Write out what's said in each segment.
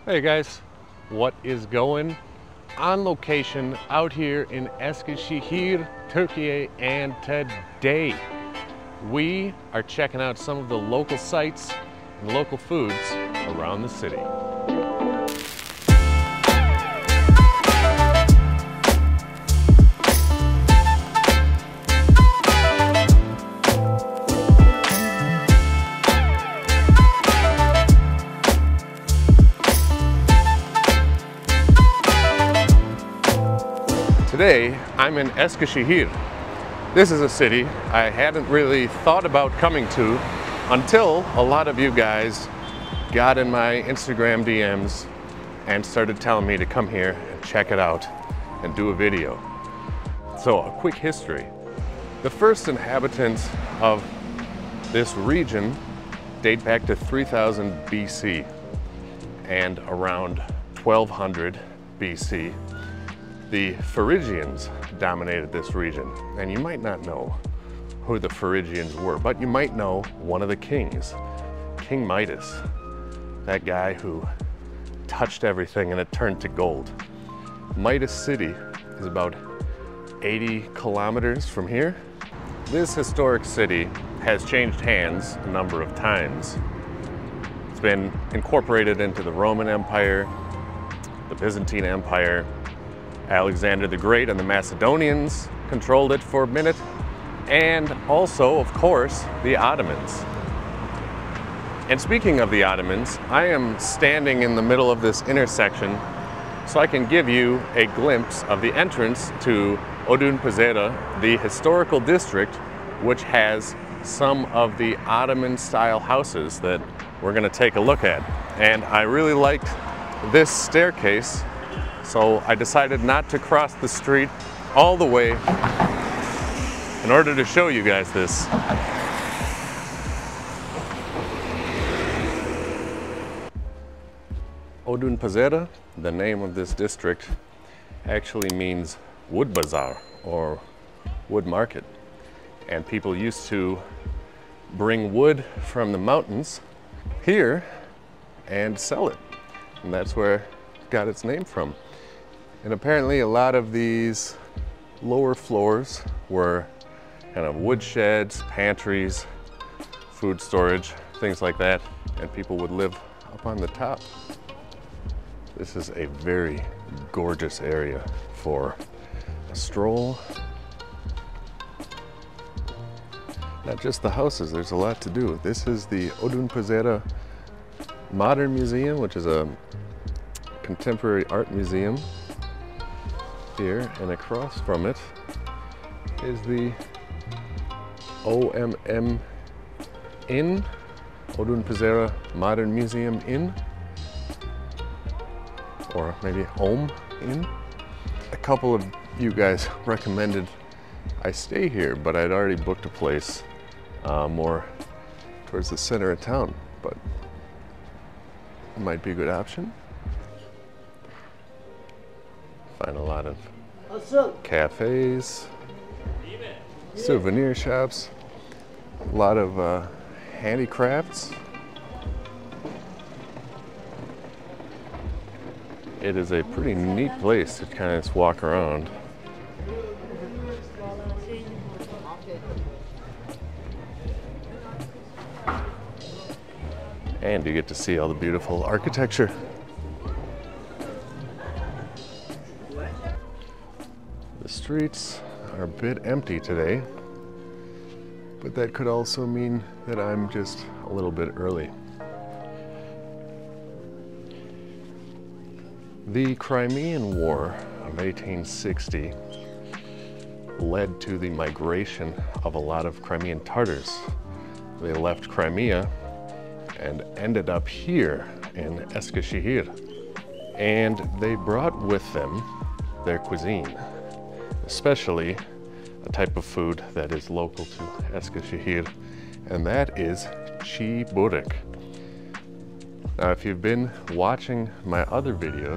Hey guys, what is going on? Location out here in Eskişehir, Turkey, and today we are checking out some of the local sites and local foods around the city. Today, I'm in Eskişehir. This is a city I hadn't really thought about coming to until a lot of you guys got in my Instagram DMs and started telling me to come here and check it out and do a video. So, a quick history. The first inhabitants of this region date back to 3000 BC, and around 1200 BC, the Phrygians dominated this region. And you might not know who the Phrygians were, but you might know one of the kings, King Midas, that guy who touched everything and it turned to gold. Midas City is about 80 kilometers from here. This historic city has changed hands a number of times. It's been incorporated into the Roman Empire, the Byzantine Empire. Alexander the Great and the Macedonians controlled it for a minute, and also, of course, the Ottomans. And speaking of the Ottomans, I am standing in the middle of this intersection so I can give you a glimpse of the entrance to Odunpazari, the historical district, which has some of the Ottoman-style houses that we're going to take a look at. And I really liked this staircase, so I decided not to cross the street all the way in order to show you guys this. Odunpazari, the name of this district, actually means wood bazaar or wood market. And people used to bring wood from the mountains here and sell it. And that's where it got its name from. And apparently a lot of these lower floors were kind of wood sheds, pantries, food storage, things like that, and people would live up on the top. This is a very gorgeous area for a stroll. Not just the houses, there's a lot to do. This is the Odunpazari Modern Museum, which is a contemporary art museum here, and across from it is the OMM Inn, Odunpazari Modern Museum Inn, or maybe OMM Inn. A couple of you guys recommended I stay here, but I'd already booked a place more towards the center of town, but it might be a good option. Find a lot of cafes, souvenir shops, a lot of handicrafts. It is a pretty neat place to kind of just walk around. And you get to see all the beautiful architecture. The streets are a bit empty today, but that could also mean that I'm just a little bit early. The Crimean War of 1860 led to the migration of a lot of Crimean Tatars. They left Crimea and ended up here in Eskişehir, and they brought with them their cuisine, especially a type of food that is local to Eskişehir, and that is Çibörek. Now, if you've been watching my other videos,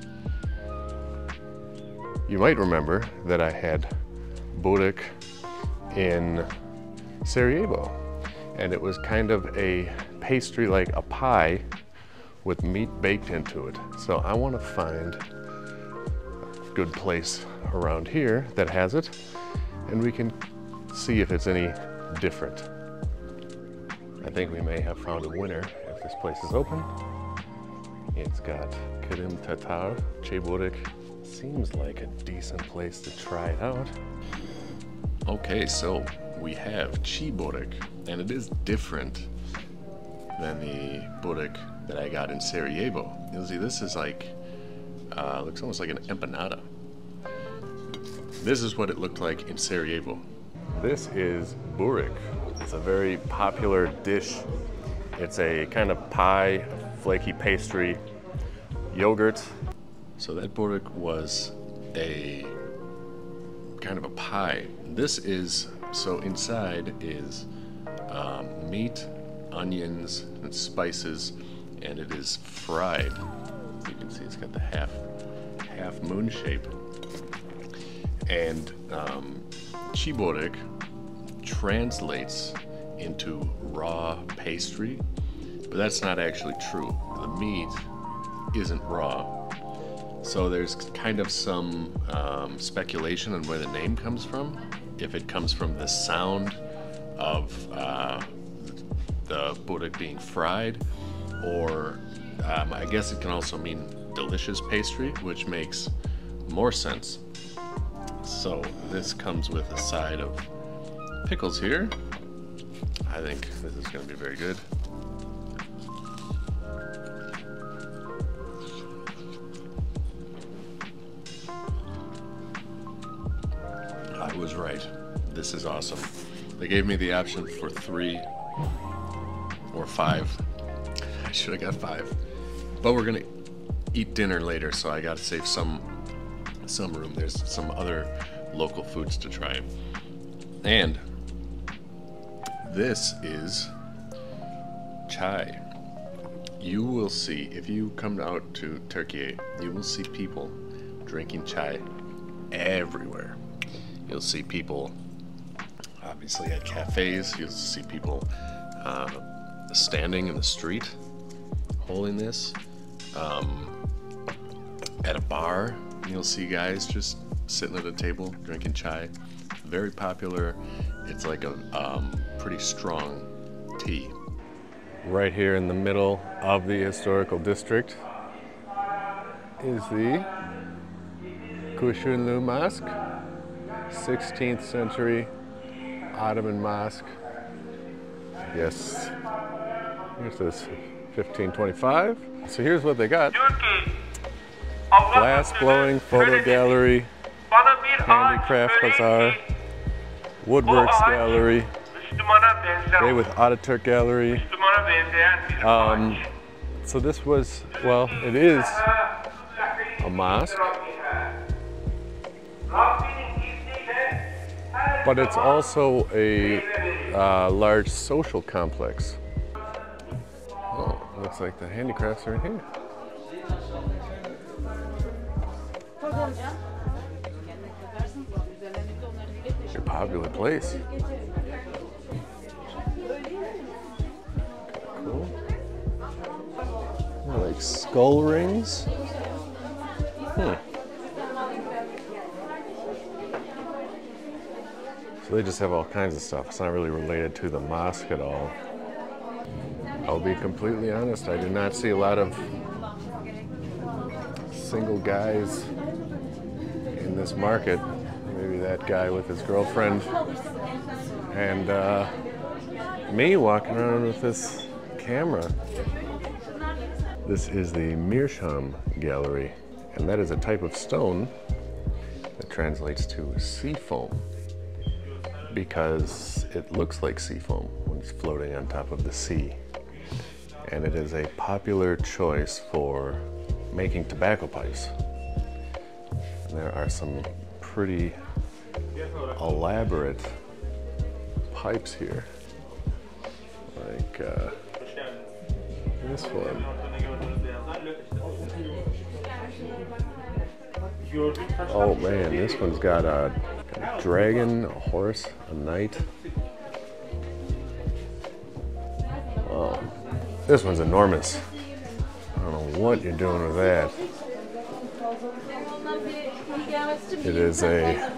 you might remember that I had börek in Sarajevo, and it was kind of a pastry like a pie with meat baked into it. So I want to find a good place around here that has it, and we can see if it's any different. I think we may have found a winner if this place is open. It's got Kirim Tatar, Çibörek. Seems like a decent place to try it out. Okay, so we have Çibörek, and it is different than the börek that I got in Sarajevo. You'll see this is like, looks almost like an empanada. This is what it looked like in Sarajevo. This is börek. It's a very popular dish. It's a kind of pie, flaky pastry, yogurt. So that börek was a kind of a pie. This is, so inside is meat, onions, and spices, and it is fried. You can see it's got the half moon shape. And Çibörek translates into raw pastry, but that's not actually true. The meat isn't raw. So there's kind of some speculation on where the name comes from. If it comes from the sound of the börek being fried, or I guess it can also mean delicious pastry, which makes more sense. So this comes with a side of pickles here. I think this is going to be very good. I was right. This is awesome. They gave me the option for 3 or 5. I should have got 5. But we're gonna eat dinner later, so I gotta save some room. There's some other local foods to try. And this is chai. You will see, if you come out to Turkey, you will see people drinking chai everywhere. You'll see people, obviously, at cafes. You'll see people standing in the street holding this. At a bar, you'll see guys just sitting at a table drinking chai. Very popular. It's like a pretty strong tea. Right here in the middle of the historical district is the Kurşunlu Mosque. 16th century Ottoman mosque. Yes, here's this 1525. So here's what they got. Glass blowing photo gallery, handicraft bazaar, woodworks gallery, day with Ataturk gallery. So this was, well, it is a mosque, but it's also a large social complex. Oh, looks like the handicrafts are in here. It's a popular place. Cool. Like skull rings. So they just have all kinds of stuff. It's not really related to the mosque at all. I'll be completely honest, I did not see a lot of single guys in this market. Maybe that guy with his girlfriend and me walking around with this camera. This is the Meerschaum gallery, and that is a type of stone that translates to sea foam, because it looks like sea foam when it's floating on top of the sea. And it is a popular choice for making tobacco pipes. And there are some pretty elaborate pipes here, like this one. Oh man, this one's got a dragon, a horse, a knight. Wow, this one's enormous. what you're doing with that. It is a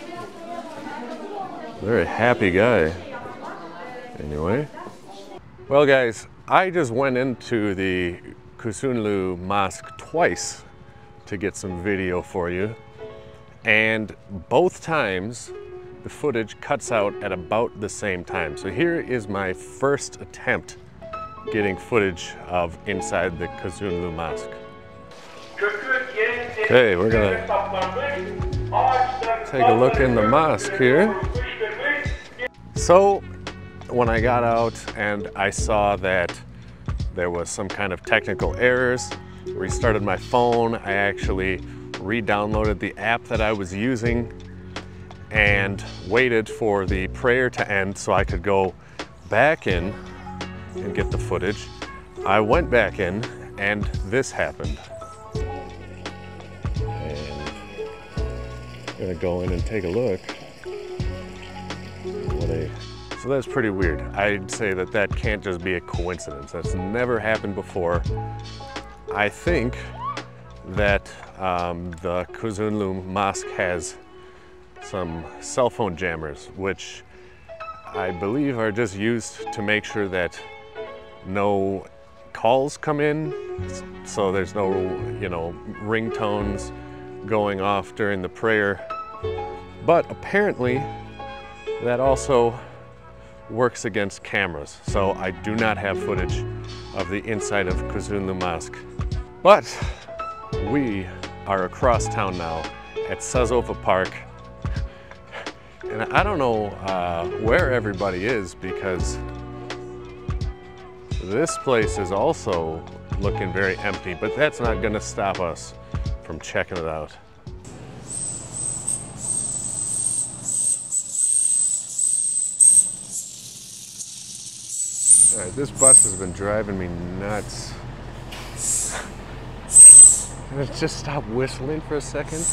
very happy guy. Anyway. Well guys, I just went into the Kurşunlu Mosque twice to get some video for you. And both times the footage cuts out at about the same time. So here is my first attempt getting footage of inside the Kurşunlu Mosque. Okay, we're gonna take a look in the mosque here. So when I got out and I saw that there was some kind of technical errors, restarted my phone, I actually re-downloaded the app that I was using and waited for the prayer to end so I could go back in and get the footage. I went back in and this happened. And I'm gonna go in and take a look. So that's pretty weird. I'd say that that can't just be a coincidence. That's never happened before. I think that the Kurşunlu Mosque has some cell phone jammers, which I believe are just used to make sure that no calls come in, so there's no, you know, ringtones going off during the prayer. But apparently that also works against cameras, so I do not have footage of the inside of Kurşunlu Mosque. But we are across town now at Sazova Park, and I don't know where everybody is because this place is also looking very empty, but that's not going to stop us from checking it out. All right, this bus has been driving me nuts. Let's just stop whistling for a second.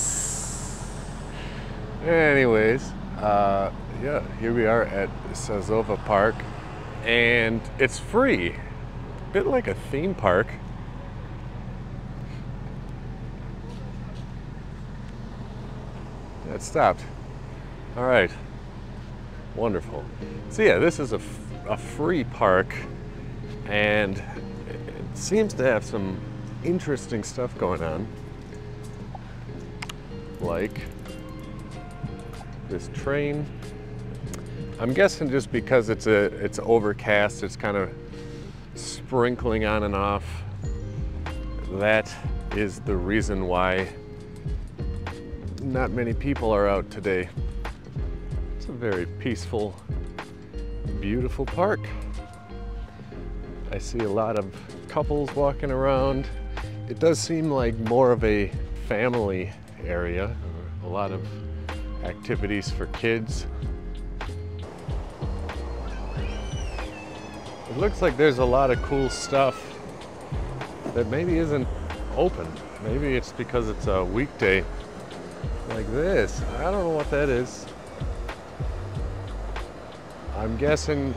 Anyways, yeah, here we are at Sazova Park, and it's free. A bit like a theme park. It stopped. All right, wonderful. So yeah, this is a free park, and it seems to have some interesting stuff going on, like this train. I'm guessing just because it's overcast, it's kind of sprinkling on and off. That is the reason why not many people are out today. It's a very peaceful, beautiful park. I see a lot of couples walking around. It does seem like more of a family area, a lot of activities for kids. It looks like there's a lot of cool stuff that maybe isn't open. Maybe it's because it's a weekday. Like this. I don't know what that is. I'm guessing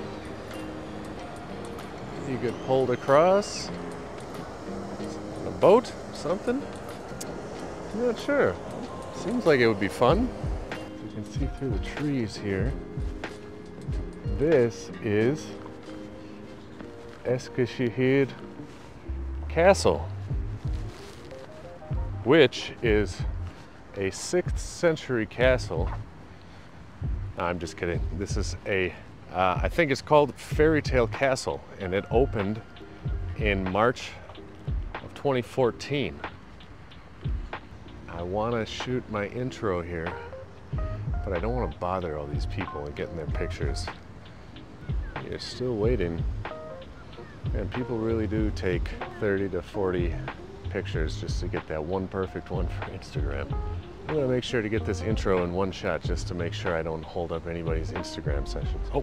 you get pulled across a boat, something? I'm not sure. Seems like it would be fun. You can see through the trees here. This is Eskişehir Castle, which is a 6th century castle. No, I'm just kidding. This is a, I think it's called Fairytale Castle, and it opened in March of 2014. I want to shoot my intro here, but I don't want to bother all these people and getting their pictures. You're still waiting, and people really do take 30 to 40 pictures just to get that one perfect one for Instagram. I'm gonna make sure to get this intro in one shot just to make sure I don't hold up anybody's Instagram sessions. Oh,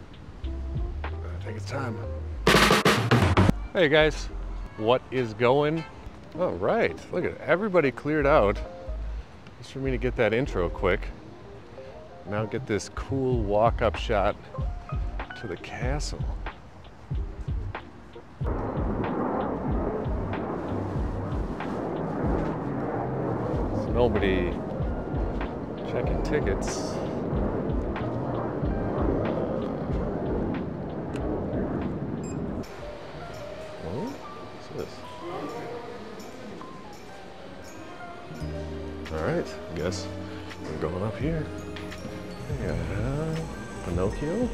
I think it's time. Hey guys, what is going? All right, look at everybody cleared out just for me to get that intro quick. Now get this cool walk-up shot to the castle. nobody checking tickets. Oh, what's this? Alright, I guess we're going up here. Yeah, Pinocchio.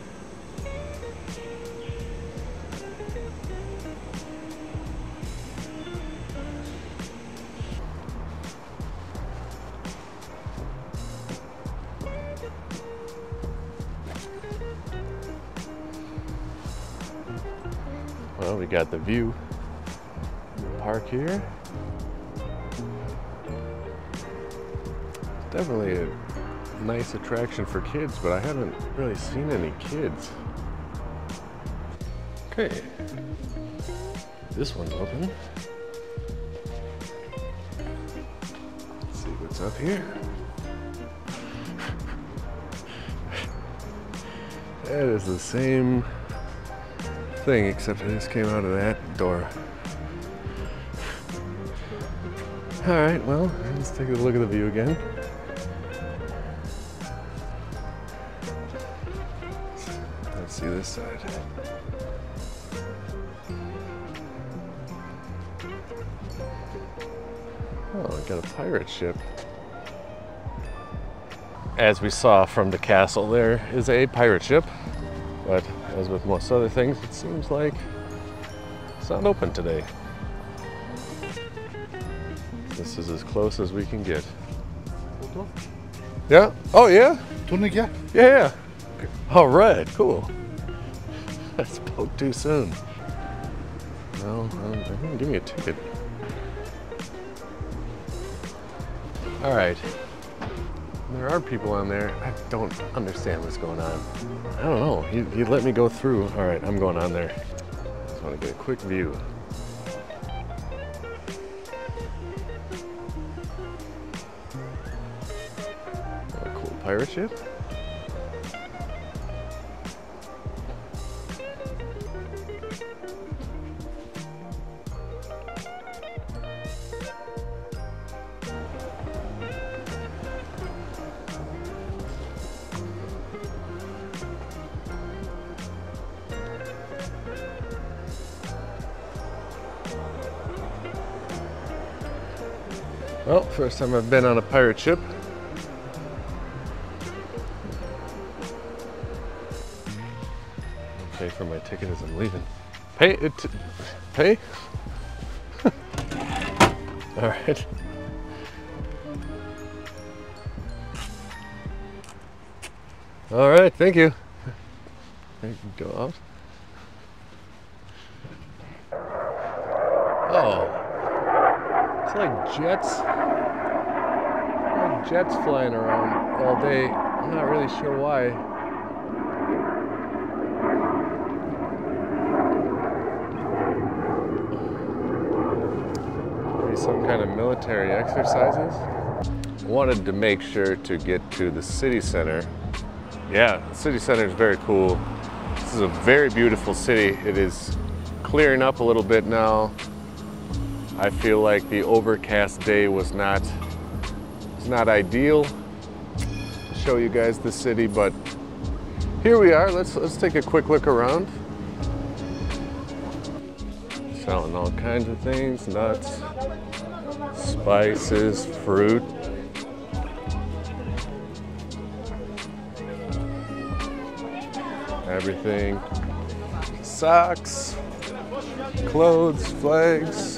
Well, we got the view park here. It's definitely a nice attraction for kids, but I haven't really seen any kids. Okay, this one's open. Let's see what's up here. That is the same thing, except I just came out of that door. All right, well, let's take a look at the view again. Let's see this side. Oh, I got a pirate ship. As we saw from the castle, there is a pirate ship, but as with most other things, it seems like it's not open today. This is as close as we can get. Yeah? Oh, yeah? Tourniquet? Yeah. All right, cool. I spoke too soon. Well, give me a ticket. All right. There are people on there. I don't understand what's going on. I don't know. He let me go through. All right, I'm going on there. Just want to get a quick view. Oh, a cool pirate ship. Well, first time I've been on a pirate ship. I'll pay for my ticket as I'm leaving. Pay? Pay? All right. All right, thank you. I can go out. Oh. It's like jets. Like jets flying around all day. I'm not really sure why. Maybe some kind of military exercises. I wanted to make sure to get to the city center. Yeah, the city center is very cool. This is a very beautiful city. It is clearing up a little bit now. I feel like the overcast day was not ideal to show you guys the city, but here we are. Let's take a quick look around. Selling all kinds of things, nuts, spices, fruit. Everything. Socks, clothes, flags.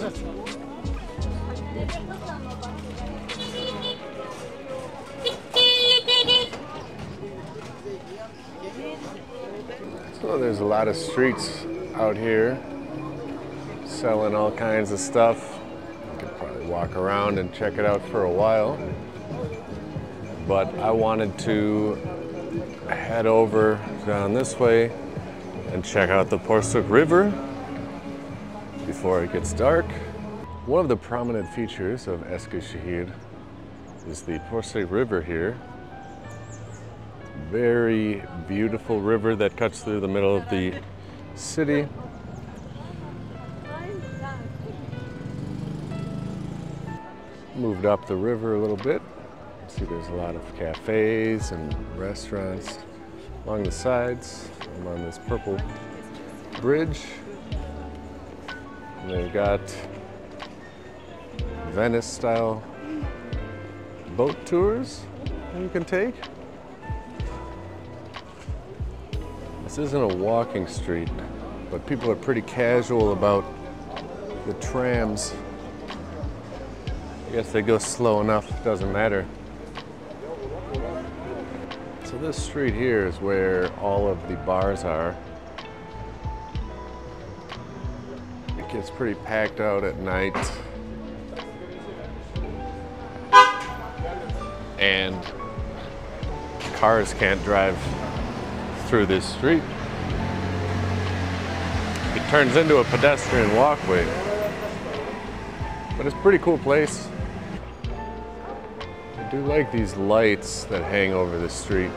So there's a lot of streets out here selling all kinds of stuff. You could probably walk around and check it out for a while. But I wanted to head over down this way and check out the Porsuk River before it gets dark. One of the prominent features of Eskişehir is the Porsuk River here. Very beautiful river that cuts through the middle of the city. moved up the river a little bit. See, there's a lot of cafes and restaurants along the sides. I'm on this purple bridge. And they've got Venice-style boat tours that you can take. This isn't a walking street, but people are pretty casual about the trams. I guess they go slow enough, doesn't matter. So this street here is where all of the bars are. It gets pretty packed out at night. And cars can't drive through this street. It turns into a pedestrian walkway. But it's a pretty cool place. I do like these lights that hang over the street.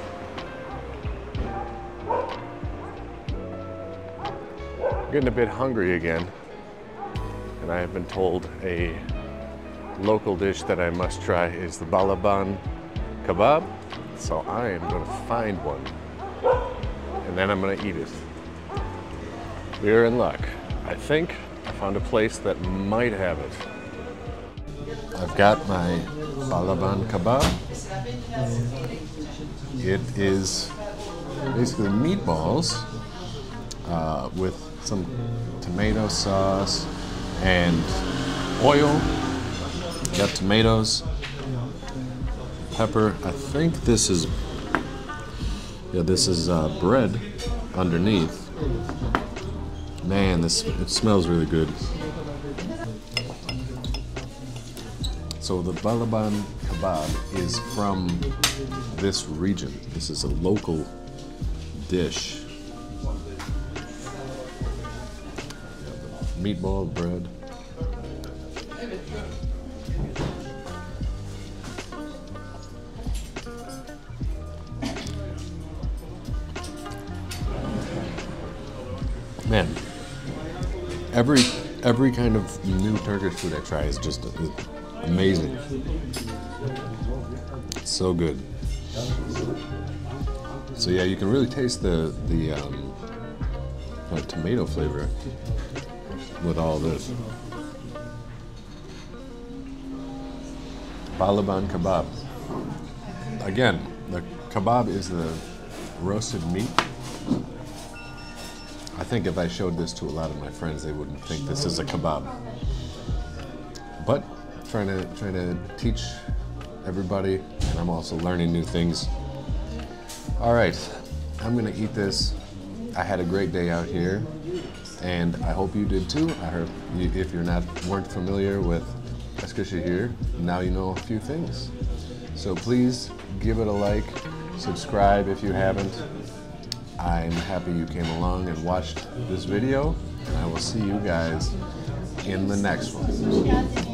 I'm getting a bit hungry again, and I have been told a local dish that I must try is the Balaban Kebab. So I am going to find one, and then I'm going to eat it. We're in luck. I think I found a place that might have it. I've got my Balaban Kebab. It is basically meatballs with some tomato sauce and oil. Got tomatoes, pepper. I think this is, bread underneath. Man, it smells really good. So the Balaban Kebab is from this region. This is a local dish. Meatball, bread. Man, every kind of new Turkish food I try is just amazing. It's so good. So yeah, you can really taste the kind of tomato flavor with all this. Balaban Kebab. Again, the kebab is the roasted meat. I think if I showed this to a lot of my friends, they wouldn't think this is a kebab. But trying to teach everybody, and I'm also learning new things. All right, I'm gonna eat this. I had a great day out here, and I hope you did too. I heard if you're weren't familiar with Eskişehir, now you know a few things. So please give it a like, subscribe if you haven't. I'm happy you came along and watched this video, and I will see you guys in the next one.